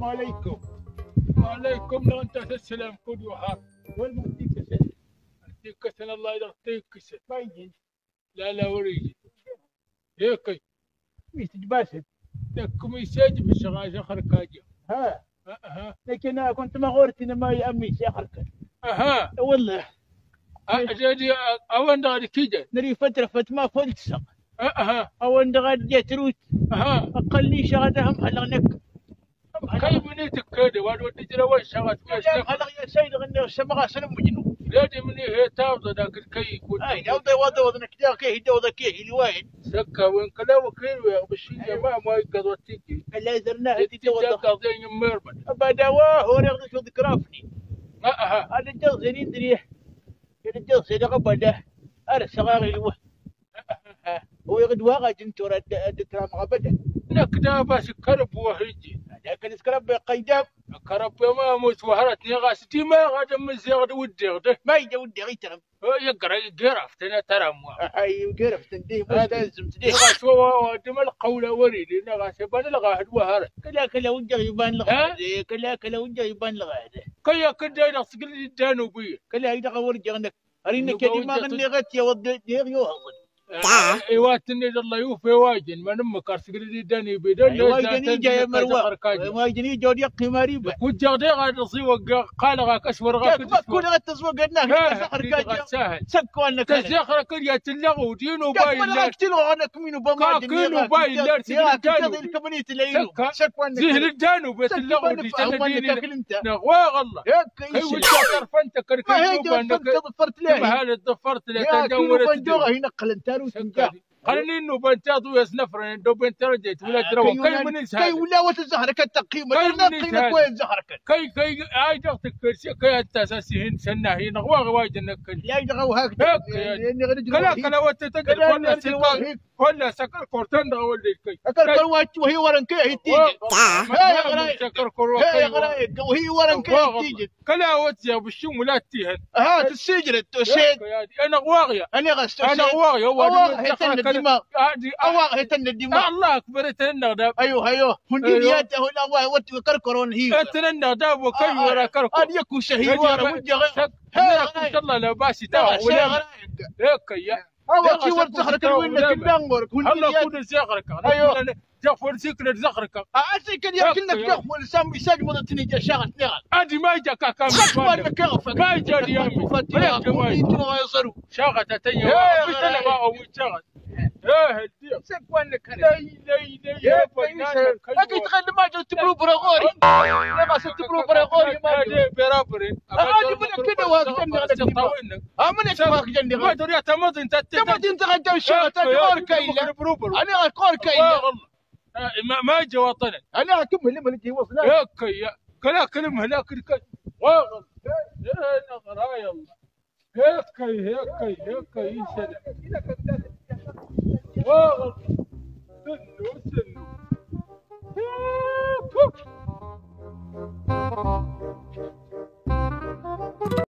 السلام عليكم. وعليكم لو انت السلام كل وهاب. وين مديك سنة؟ يعطيك كسن الله يعطيك كسن. ما يجي. لا وريجي. هيك مش تجباسد. لكم يساج بالشغال اخر كاجي. ها. ها. لكن أنا كنت ما غورت إن ما يأمي سيخرك. اها. والله. اجي اون دغري كيجا. نري فترة فتما فلتسق. اها. أول دغري جات روت. اها. أقل شغلهم هلغنك. كيف منيتك كذا وادي ترى وين شغلت هلغ يا سيد غني سمغا سلم مجنون. لادي مني هي تاوض ذاك الكي يكون. أي دوضي وضوض كذا كي دوض كي الواحد. سكا وين كلا وكيل يا بشي ما يقدر تيجي. اللي زرناه دي دوض. قاضي يمرمن. بدوا هو ياخذ شو ذكرافني. اها. هذا الجو زين دريه. هذا الجو زين قبله. أنا صغاري الوه. هو يقد واقع جنتور الدكرام غبده. نكدا باش كرب وهيجي. لكن سكرب قيدام. كرب ما موت وهرتني غاستي ما غدا مزيغ ودي غدا. ما يجي ودي غيترم. يقرا يقرفت انا ترى مو. اي قرفت نديه مستلزم تديه. غاس هو دم القوله وريد انا غاس يبان الغاهد وهرت. كلا وجه يبان لغه. كلا وجه يبان لغه. كيا كدا ينصق لي الدانوبيه. كلا يدغ ورجعنك. ارينك كلمه ما غني غت يا ود يوهض. ايواتني الله يوفي واجن ما نمك ارسقلي داني بدل واجني جاي مروه واجني جود يقي مريبه وجاغدي غاد نصيوق قال غاك اشور غاك كل غد تسوق لنا سخر كاجا سكوا لنا تزخر كل تلغو دينو باي لا كتلو انا كمينو بما كينو باي لا تسقل الكبنيت ليلو سكوا لنا زهر الدانو بتلغو دي تلديني نغوا والله كي وجا فانت كركي ضفرت له هذا ضفرت له تدور بندوره ينقل انت قالني انه بنتاض ويسنفر دو بنت رجيت ولا تروى كي من كي ولا وتزهرك التقييم انا قيمك وين زهرك كي اي دغتك كي انت اساسي هن سنه هي نغوا وايد انك لا يدغوا هاك كلا وتتقل ولا سكر كورتن ولدي كي سكر كروات وهي ورن كي هي تيجي سكر كروات وهي ورن كي تيجي كلا وتيا بالشوم ولا تيهن هات السجن السيد انا واغيه انا غست انا واغيه هو الدماغ أواغ هتن الدماغ الله أكبر تنن أيوه هنديات هو الله وتكركرون هي تنن داب وكي ورا كركر أن يكون شهيد ورا وجه إن شاء الله لا باسي تا ولا هيك يا أو كي ورزخرك وين كدانغورك الله كل زخرك أيوه جافور سيكل زخرك أسيك يا كنك جافور سام يساج مدتني جا شغل نغل أدي ما جا كاكا ما جا يامي ما يصيروا شغل تتيا مش أنا ما أو شغل هدي سكوان كان لا يا فنان أكيد تخلي ما جت تبرو براغوري ما ستبرو براغوري ما جت برابري أنا من كده واقف على الدماغ أمن واقف جنبي ما ترى تمضي أنت غدا الشغل تقول كيلا أنا أقول كيلا ما جا وطنا أنا أكمل لما نجي وصلنا هيك كلا كلمة هناك واغل أنا غرايا الله هيك يسلم واغل سنو